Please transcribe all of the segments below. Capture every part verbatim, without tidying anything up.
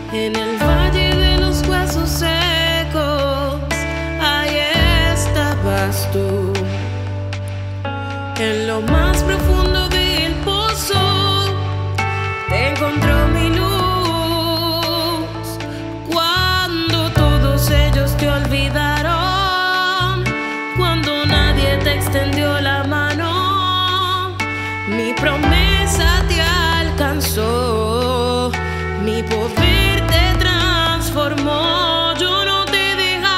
En el valle de los huesos secos, ahí estabas tú. En lo más profundo del pozo, te encontró mi luz. Cuando todos ellos te olvidaron, cuando nadie te extendió la mano, mi promesa te alcanzó, mi poder te transformó. Yo no te he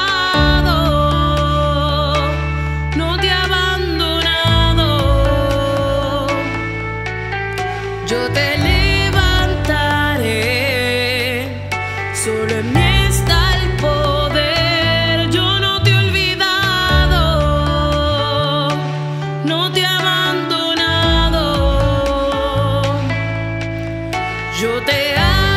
dejado, no te he abandonado. Yo te levantaré, solo en mí está el poder. Yo no te he olvidado, no te he abandonado. Yo te amo.